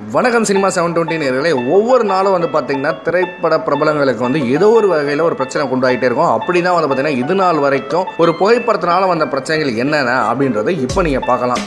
வணக்கம் சினிமா 720 நேயர்களே. ஒவ்வொரு நாளும் வந்து பார்த்தீங்கன்னா திரைப்பட பிரபலங்களுக்கு வந்து ஏதோ ஒரு வகையில் ஒரு பிரச்சனை கொண்டாகிட்டே இருக்கும். அப்படி தான் வந்து பார்த்தீங்கன்னா இது நாள் வரைக்கும் ஒரு புகைப்படத்தினால வந்த பிரச்சனைகள் என்னென்ன அப்படின்றத இப்போ நீங்கள் பார்க்கலாம்.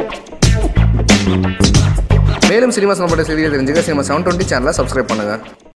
மேலும் சினிமா சம்பந்த செய்திகள் தெரிஞ்சுக்க சினிமா 720 சேனலை சப்ஸ்கிரைப் பண்ணுங்கள்.